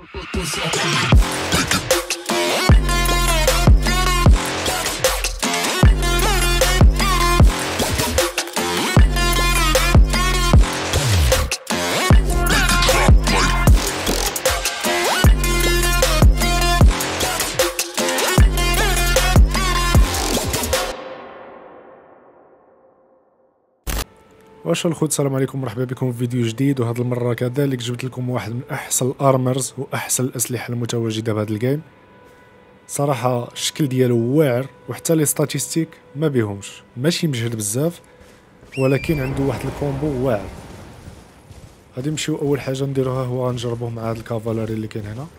واش الخوت، السلام عليكم، مرحبا بكم في فيديو جديد. وهذه المره كذلك جبت لكم واحد من احسن الارمرز واحسن الاسلحه المتواجده بهذا الجيم. صراحه الشكل ديالو واعر، وحتى لي ستاتيستيك ما بيهمش، ماشي مجهد بزاف، ولكن عنده واحد الكومبو واعر. غادي نمشيو اول حاجه نديروها هو غنجربوه مع هذا الكافالاري اللي كاين هنا.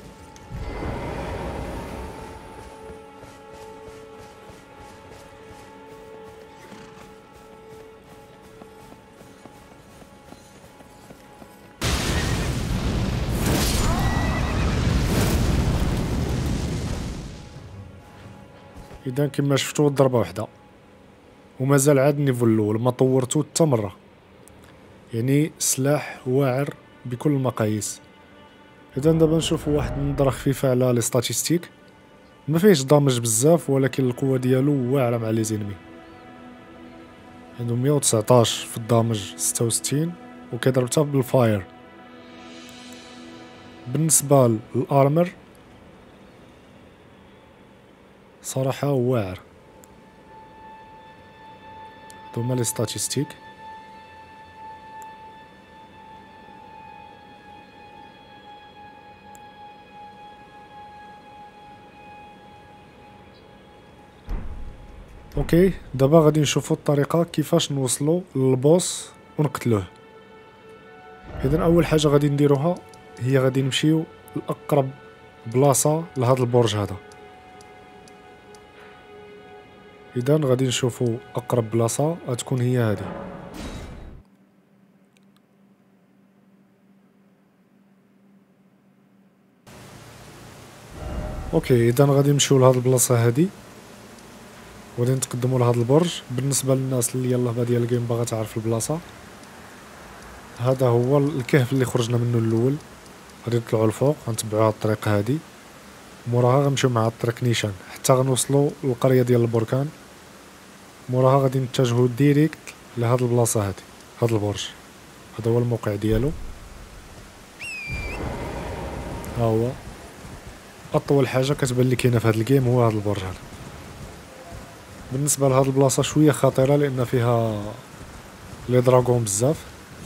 اذا كما شفتوا ضربه واحده، ومازال عاد النيفو الاول ما طورتو حتى مره، يعني سلاح واعر بكل المقاييس. اذا دابا نشوفوا واحد النظره خفيفه على لي ستاتيستيك. ما فيهش دامج بزاف، ولكن القوه ديالو واعره مع لي زينمي. عنده 119 في الدامج، 66، وكيضرب حتى بالفاير. بالنسبه للارمر صراحه واعر. هما لي ستاتيستيك. اوكي، دابا غادي نشوفوا الطريقه كيفاش نوصلوا للبوس ونقتلوه. اذا اول حاجه غادي نديروها هي غادي نمشيو لاقرب بلاصه لهذا البرج هذا. اذا غادي نشوفوا اقرب بلاصه غتكون هي هذه. اوكي، اذا غادي نمشيو لهاد البلاصه هذه وغادي نتقدموا لهذا البرج. بالنسبه للناس اللي يلاه باديه الجيم باغا تعرف البلاصه، هذا هو الكهف اللي خرجنا منه الاول. غادي نطلعوا الفوق، غنتبعوا هاد الطريق هذه، موراها غنمشيو مع الطريق نيشان حتى غنوصلوا للقريه ديال البركان. موراها غادي نتجهوا ديريكت لهاد البلاصه هذه، هاد البرج هذا هو الموقع ديالو. ها هو اطول حاجه كتبان لي كاينه في هاد الجيم هو هاد البرج هذا. بالنسبه لهاد البلاصه شويه خطيره لان فيها لي دراغون بزاف.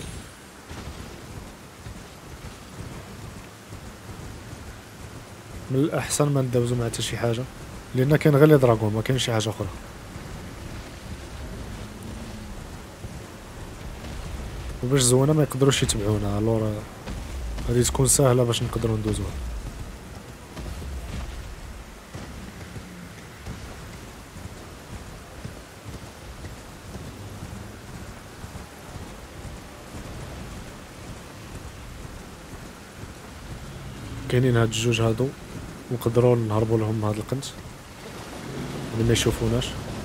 من الاحسن ما ندوزو مع حتى شي حاجه، لان كاين غير لي دراغون، ما كاينش شي حاجه اخرى. وباش زوينه ما يقدروش يتبعونا، الور غادي تكون سهله باش نقدروا ندوزوها. كاينين هاد الجوج هادو نقدروا نهربوا لهم هاد القنت اللي ما يشوفوناش.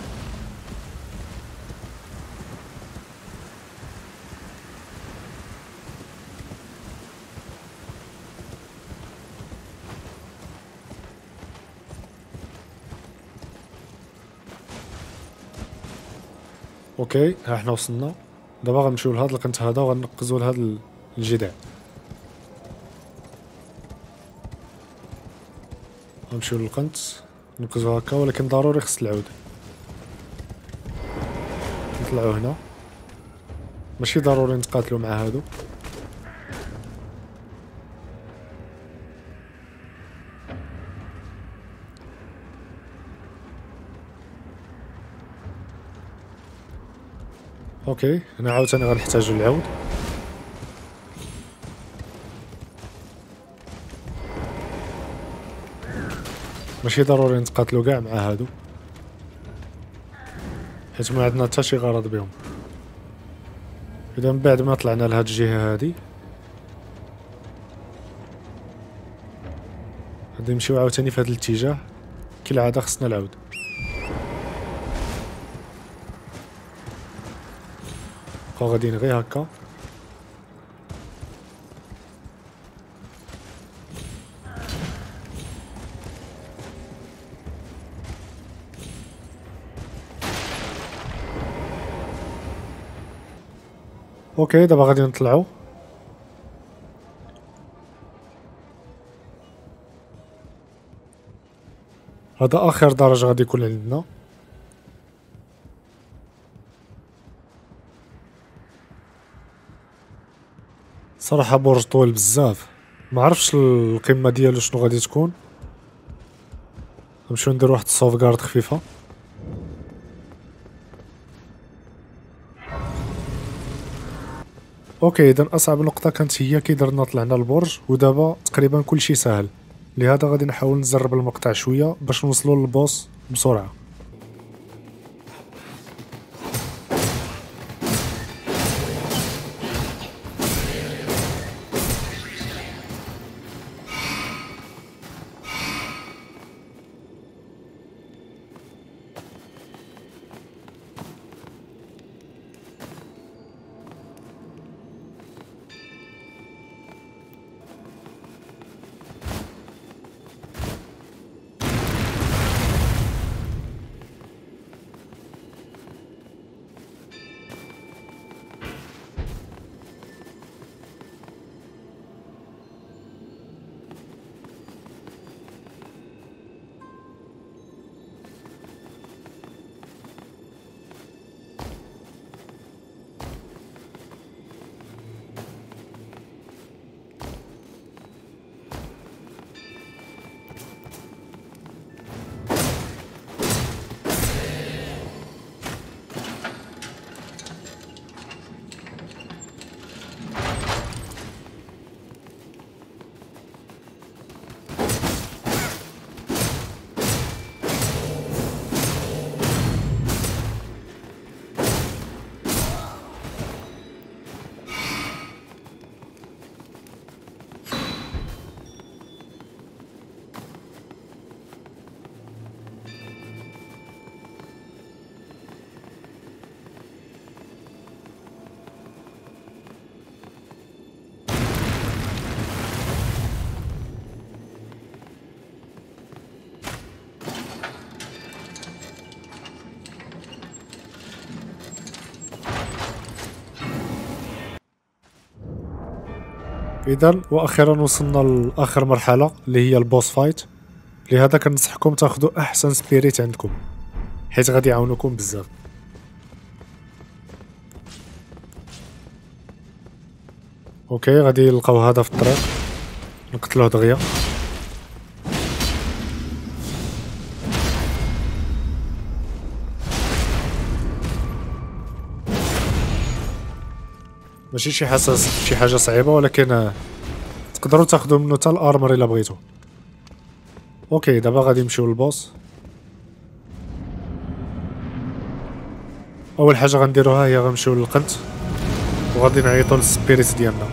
اوكي، ها حنا وصلنا. دابا غنمشيو لهاد القنت هذا وغنقزوا لهاد الجذع. غنمشيو للقنت نقزو هكا، ولكن ضروري خص العود. نطلعو هنا، ماشي ضروري نتقاتلو مع هادو. اوكي، هنا عاوتاني غنحتاجو العود. ماشي ضروري نتقاتلو كاع مع هادو، حيت ما عندنا حتى شي غرض بهم. اذا من بعد ما طلعنا لهاد الجهه هادي غادي نمشيو عاوتاني في هاد الاتجاه. كالعاده خصنا العود. بقاو غاديين غير هكا. اوكي دابا غادي نطلعو. هذا اخر درج غادي يكون عندنا. صراحة برج طويل بزاف، ما عرفتش القمة ديالو شنو غادي تكون. نمشيو ندير واحد السوفغارد خفيفة. اوكي اذا اصعب نقطة كانت هي كي درنا طلعنا البرج، ودابا تقريبا كلشي ساهل، لهذا غادي نحاول نزرب المقطع شوية باش نوصلو للبوس بسرعة. اذا واخيرا وصلنا لاخر مرحله اللي هي البوس فايت، لهذا كنصحكم تاخذوا احسن سبيريت عندكم حيت غادي يعاونوكم بزاف. اوكي غادي نلقاو هذا في الطريق نقتلوه دغيا. ماشي شي حاجه صعيبه، ولكن تقدروا تاخذوا منه حتى الارمر الا بغيتو. اوكي دابا غادي نمشيو للبوس. اول حاجه غنديروها هي غنمشيو للقنت وغادي نعيطوا للسبيريت ديالنا.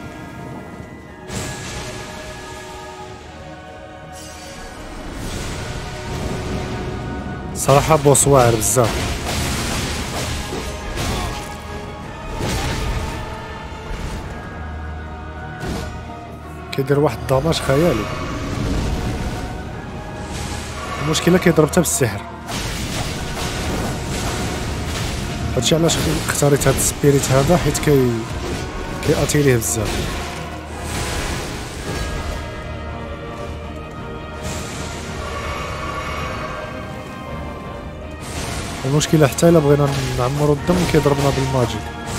صراحه بوس واعر بزاف. كيدير واحد الدماج خيالي. المشكله كيضرب حتى بالسحر، هادشي علاش اختاريت هاد السبيريت هذا حيت كياتيريه بزاف. المشكله حتى الا بغينا نعمرو الدم كيضربنا بالماجيك.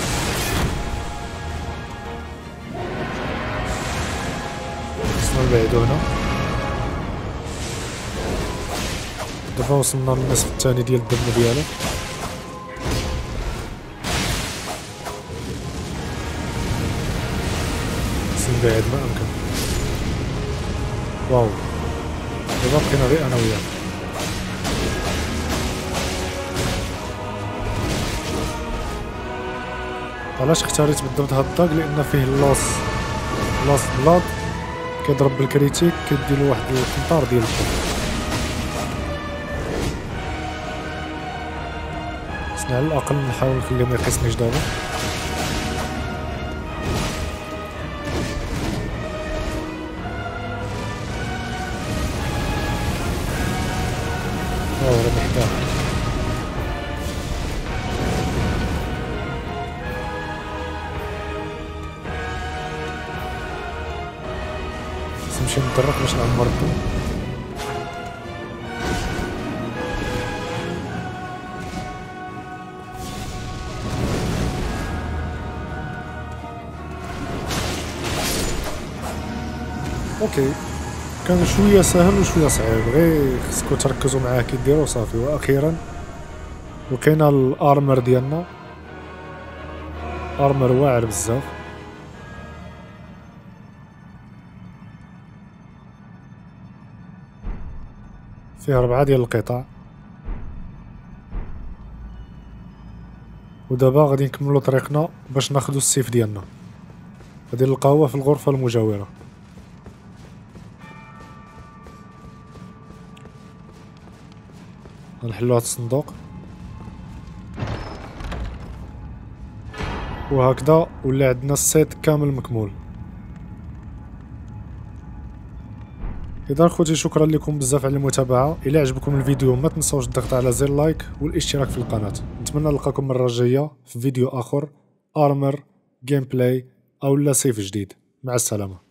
خصنا نبعدو هنا. دابا وصلنا للنصف الثاني ديال الدم ديالو. نبعد ما امكن. واو دابا بقينا غير انا وياه. علاش اختاريت بالضبط هاد الطاق؟ لان فيه لاس بلاد كيضرب بالكريتيك كيديلو واحد القنطار ديال الدم. خصني على الاقل نحاول نخليه ما يقيسنيش دابا. نمشي نتدرك باش نعمر الضو. اوكي كان شويه سهل وشويه صعيب، غير خصكم تركزوا معاه كي ديروا صافي. واخيرا وكاينه الارمر ديالنا، ارمر واعر بزاف. فيه 4 ديال القطع. ودابا غادي نكملوا طريقنا باش ناخذوا السيف ديالنا، غادي نلقاوه في الغرفه المجاوره. غنحلو هاد الصندوق وهكذا ولا عندنا السيت كامل مكمول. اذا خوتي شكرا لكم بزاف على المتابعه. الى عجبكم الفيديو ما تنسوش الضغط على زر لايك والاشتراك في القناه. نتمنى نلقاكم المره الجايه في فيديو اخر، ارمر، جيم بلاي او لا سيف جديد. مع السلامه.